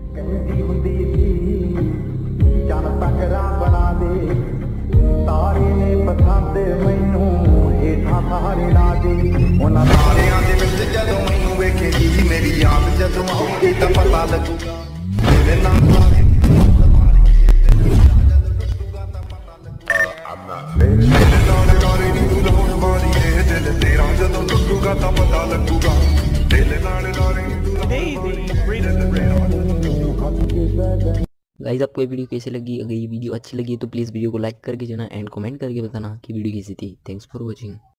ਕਹਿੰਦੀ ਹੁੰਦੀ ਸੀ ਜਨ ਤਕਰਾ ਬਣਾ ਦੇ ਤਾਰੇ ਨੇ ਪਸੰਦ ਮੈਨੂੰ ਹੇਠਾਂ ਸਾਰੇ ਲਾ ਦੇ ਉਹਨਾਂ ਤਾਰਿਆਂ ਦੇ ਵਿੱਚ ਜਦੋਂ ਮੈਨੂੰ ਵੇਖੇਗੀ ਮੇਰੀ ਯਾਦ ਜਦੋਂ ਆਉਗੀ ਤਾਂ ਪਤਾ ਲੱਗੂਗਾ ਮੇਰੇ ਨਾਲ गाइस आपको ये वीडियो कैसी लगी? अगर ये वीडियो अच्छी लगी तो प्लीज़ वीडियो को लाइक करके जाना एंड कमेंट करके बताना कि वीडियो कैसी थी। Thanks for watching.